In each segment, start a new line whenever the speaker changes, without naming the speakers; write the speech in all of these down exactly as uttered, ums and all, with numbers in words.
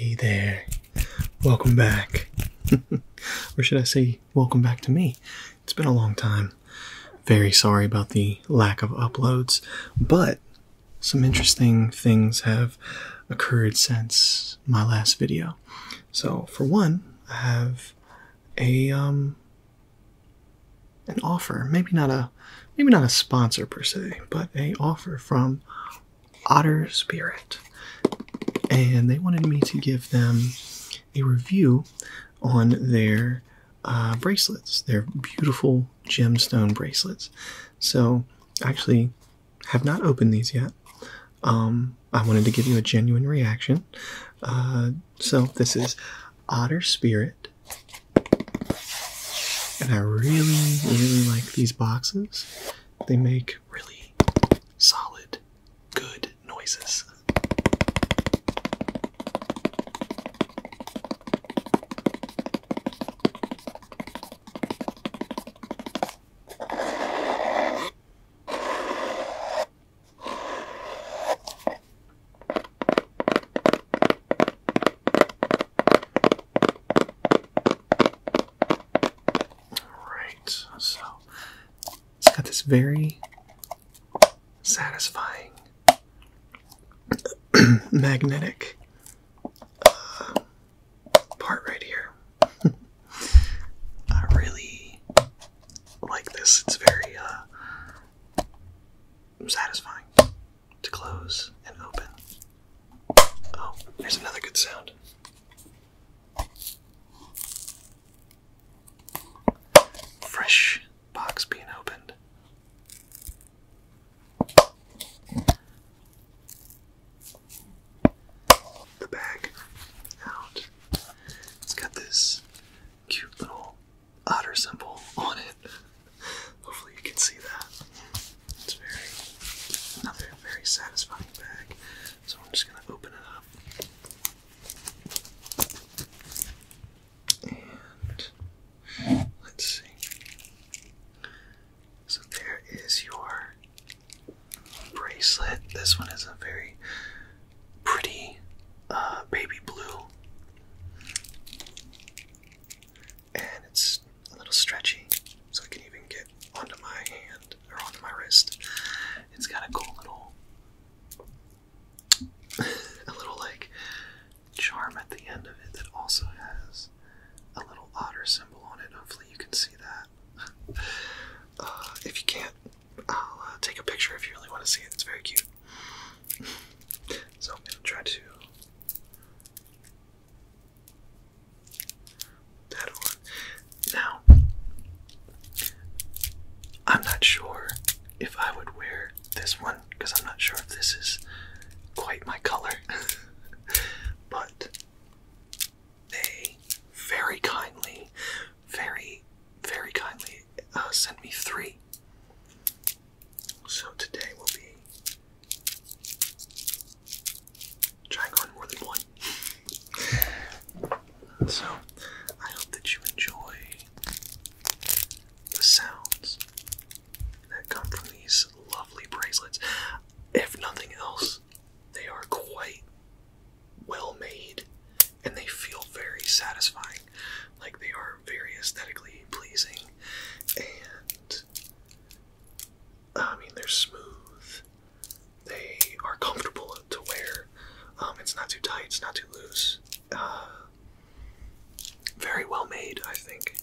Hey there, welcome back. Or should I say, welcome back to me. It's been a long time. Very sorry about the lack of uploads, but some interesting things have occurred since my last video. So, for one, I have a um an offer, maybe not a maybe not a sponsor per se, but a offer from Otter Spirit. And they wanted me to give them a review on their uh, bracelets, their beautiful gemstone bracelets. So, I actually have not opened these yet. Um, I wanted to give you a genuine reaction. Uh, so, this is Otter Spirit. And I really, really like these boxes. They make really solid, good noises. So, it's got this very satisfying magnetic uh, part right here. I really like this. It's very uh, satisfying to close and open. Oh, here's another good sound. Fresh box being opened. The bag out. It's got this cute little otter symbol on it. Hopefully you can see that. It's very, another very satisfying bag. So I'm just gonna open it up. And let's see. So there is your bracelet. This one is a very pretty uh, baby blue. And it's a little stretchy, so it can even get onto my hand or onto my wrist. It's got a cool little, a little like charm at the end of it that also has a little otter symbol on it. Hopefully you can see that. Uh, if you can't, I'll uh, take a picture if you really want to see it. It's very cute. So I'm going to try to put that on. Now, I'm not sure if I would wear this one because I'm not sure if this is quite my color. But they very kindly, very, very kindly uh, sent me three. So today we'll be trying on more than one. So I hope that you enjoy the sounds that come from these lovely bracelets. If nothing else, they are quite well made and they feel very satisfying. Like they are very aesthetically pleasing, and I mean they're smooth. They are comfortable to wear. Um, it's not too tight. It's not too loose. Uh, very well made, I think.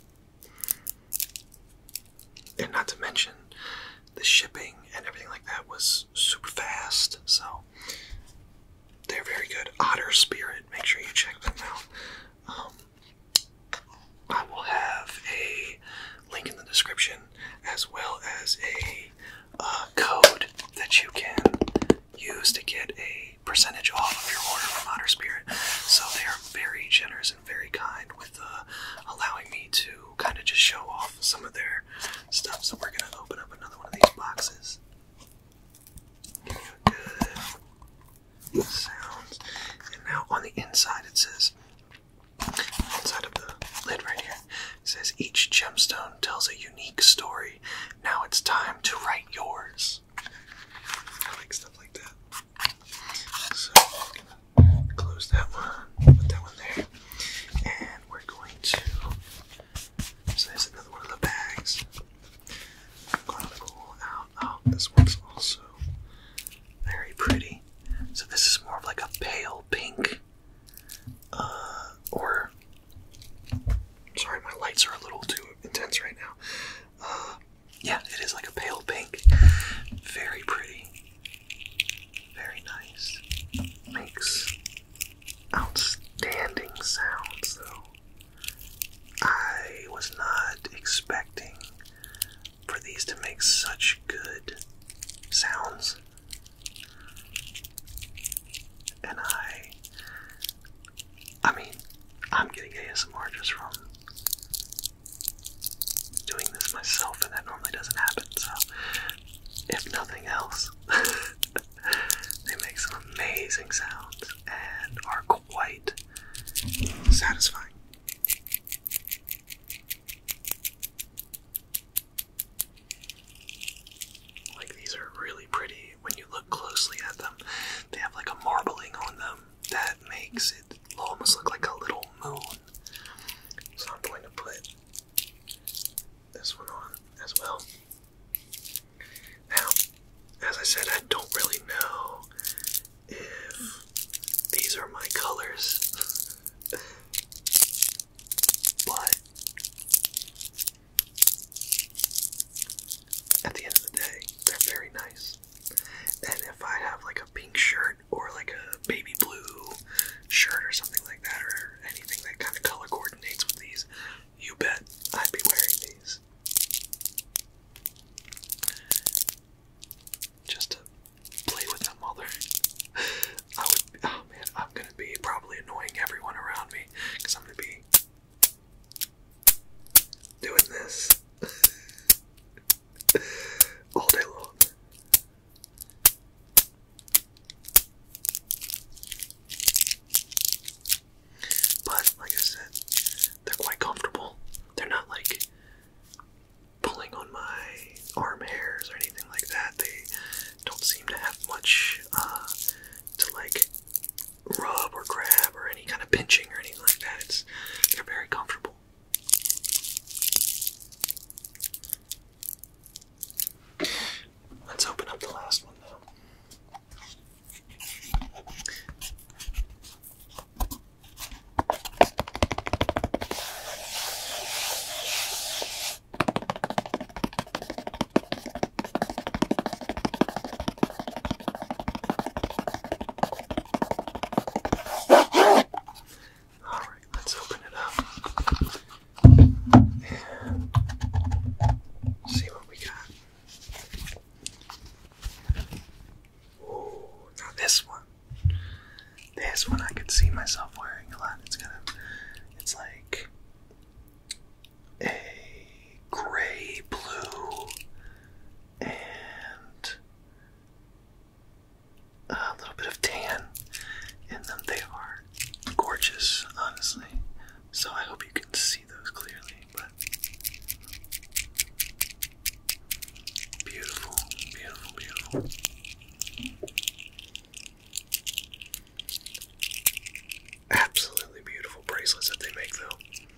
And not to mention, the shipping and everything like that was super fast. So they're very good. Otter Spirit. Make sure you check them out. Um, I will have a link in the description as well as a uh, code that you can use to get a percentage off of your order from Otter Spirit. So they are very generous and very kind with uh, allowing me to kind of just show off some of their stuff. So we're going to open up another one of these boxes. Give you a good sounds. And now on the inside it says, inside of the lid right here, it says each gemstone tells a unique story. Now it's time to write yours. I like stuff like that. So I'm gonna close that one, put that I mean, I'm getting A S M R just from doing this myself, and that normally doesn't happen, so if nothing else, they make some amazing sounds and are quite satisfying. Like, these are really pretty when you look closely at them. They have like a marbling on them that makes it almost look like a little moon. So I'm going to put this one on as well. Now, as I said, I don't really know if these are my colors, but at the end of the day, they're very nice. And if I have like a pink shirt or like a baby blue shirt or something like that, or anything that kind of color coordinates with these, you bet I'd be wearing these. Just to play with them while they're... I would... Oh man, I'm gonna be probably annoying everyone around me, because I'm gonna be doing this all day long. But, like I said, they're quite comfortable. They're not like pulling on my arm hairs or anything like that. They don't seem to have much uh, to like rub or grab or any kind of pinching or anything like that. It's, they're very comfortable. Let's open up the last one now. Alright, let's open it up and see what we got. Ooh, now this one. This one I could see myself wearing a lot. It's kind of, it's like a gray blue and a little bit of tan in them. They are gorgeous, honestly. So I hope you can see those clearly, but beautiful, beautiful, beautiful. Absolutely beautiful bracelets that they make, though.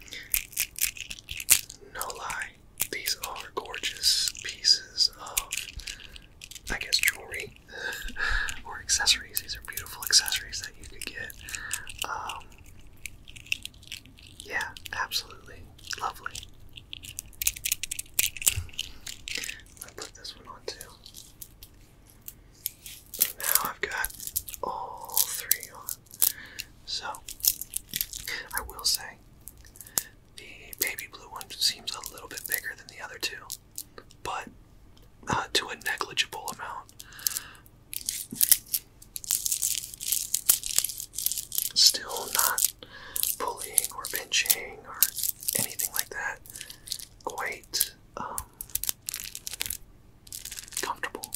No lie, these are gorgeous pieces of, I guess, jewelry or accessories. These are beautiful accessories that you could get. Um, yeah, absolutely lovely. I'll put this one on too. And now I've got all three on. So, I will say, the baby blue one seems a little bit bigger than the other two, but uh, to a negligible amount. Still not pulling or pinching or anything like that. Quite um, comfortable.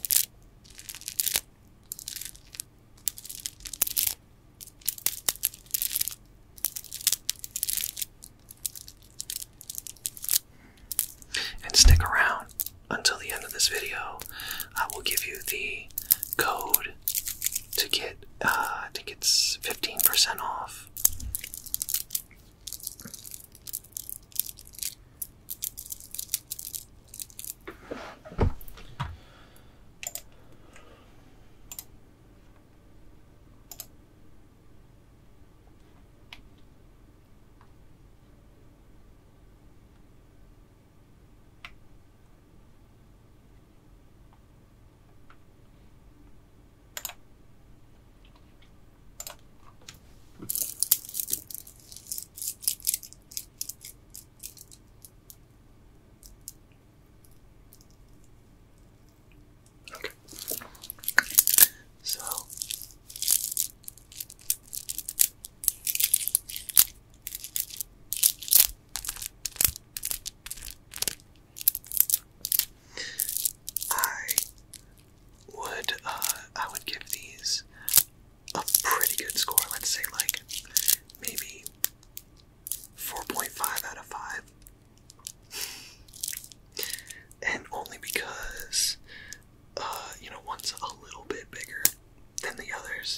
And stick around until the end of this video. I will give you the code to get, uh, I think it's fifteen percent off.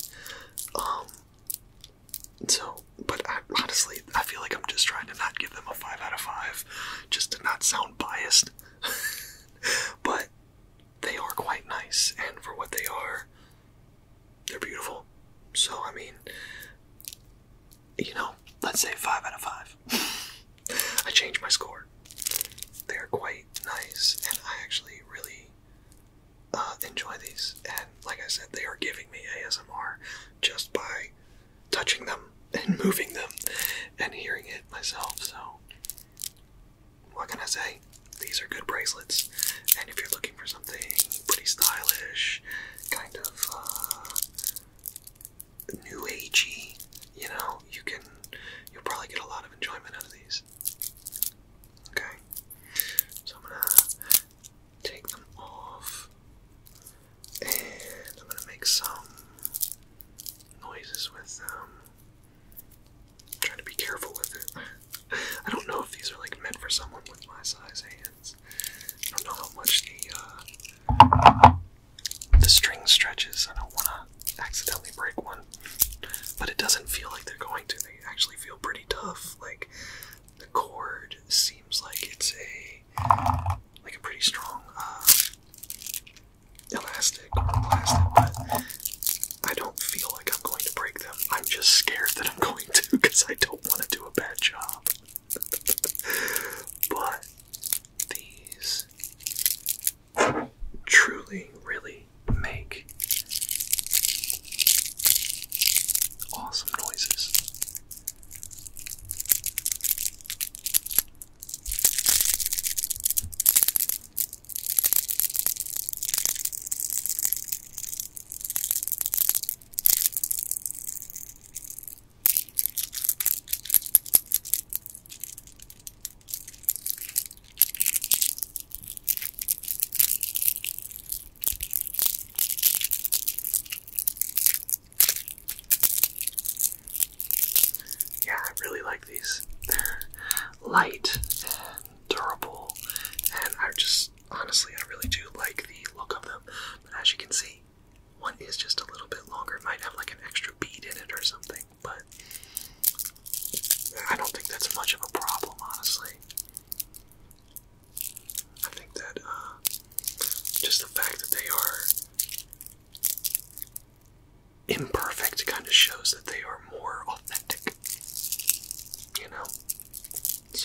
these. Um, so, but I, honestly, I feel like I'm just trying to not give them a five out of five, just to not sound biased. But they are quite nice, and for what they are, they're beautiful. So, I mean, you know, let's say five out of five. I changed my score. They're quite nice, and I actually really uh, enjoy these. And like I said, they are giving me A S M R just by touching them and moving them and hearing it myself. So, what can I say? These are good bracelets. And if you're looking for something pretty stylish, kind of uh, new agey, you know, you can, you'll probably get a lot of enjoyment out of these. Okay, so I'm gonna take them off, and I'm gonna make some noises with them. Trying to be careful with it. I don't know if these are like meant for someone with my size hands. I don't know how much the uh, the string stretches. I don't want to accidentally break one, but it doesn't feel like they're going to. They actually feel pretty tough. Like the cord seems like it's a like a pretty strong uh, elastic or plastic, but I don't feel like I'm going to break them. I'm just scared that I'm going to because I don't want to do a bad job. But these truly, really make awesome noises. Yeah, I really like these. They're light and durable, and I just, honestly, I really do like the look of them. But as you can see, one is just a little bit longer. It might have like an extra bead in it or something, but I don't think that's much of a problem, honestly. I think that uh, just the fact that they are imperfect kind of shows that they are more authentic, you know? So,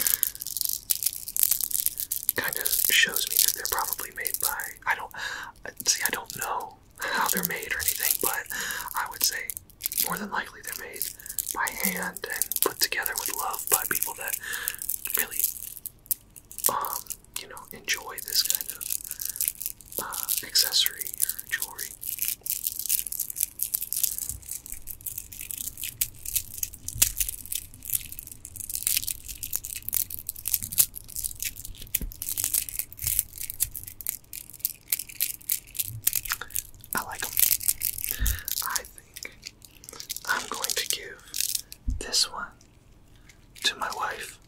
kind of shows me that they're probably made by, I don't, see, I don't know how they're made or anything, but I would say more than likely they're made by hand and put together with love by people that really, um, you know, enjoy this kind of uh, accessory or jewelry. I like them. I think I'm going to give this one to my wife.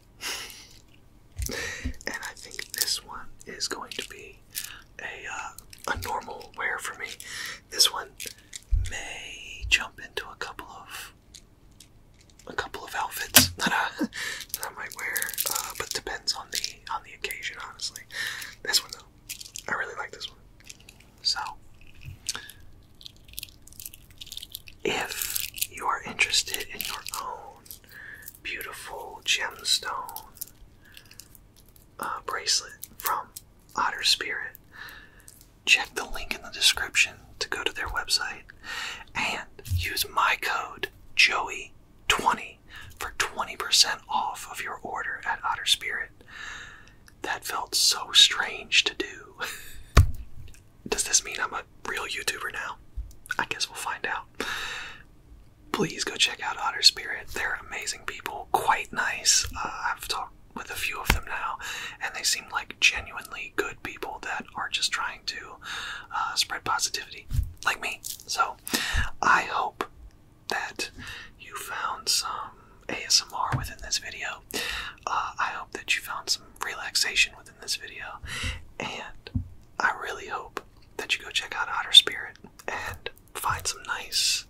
And I think this one is going to be a, uh, a normal wear for me. This one may jump into a couple of a couple of outfits that I, that I might wear, uh, but depends on the on the occasion, honestly. This one though, I really like this one. So, if you are interested in your own beautiful gemstone uh, bracelet from Otter Spirit, check the link in the description to go to their website and use my code Joey twenty for twenty percent off of your order at Otter Spirit. That felt so strange to do. Does this mean I'm a real YouTuber now? I guess we'll find out. Please go check out Otter Spirit. They're amazing people, quite nice. Uh, I've talked with a few of them now, and they seem like genuinely good people that are just trying to uh, spread positivity, like me. So, I hope that you found some A S M R within this video. Uh, I hope that you found some relaxation within this video, and I really hope that you go check out Otter Spirit and find some nice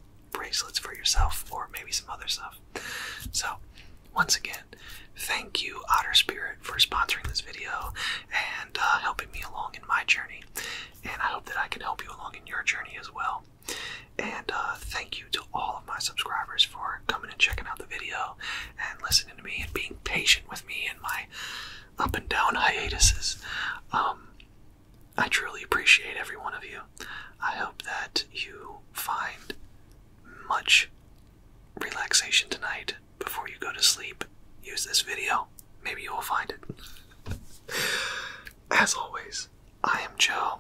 yourself, or maybe some other stuff. So, once again, thank you, Otter Spirit, for sponsoring this video and uh, helping me along in my journey. And I hope that I can help you along in your journey as well. And uh, thank you to all of my subscribers for coming and checking out the video and listening to me and being patient with me in my up and down hiatuses. Um, I truly appreciate every one of you. I hope that you find much relaxation tonight before you go to sleep. Use this video. Maybe you will find it. As always, I am Joe.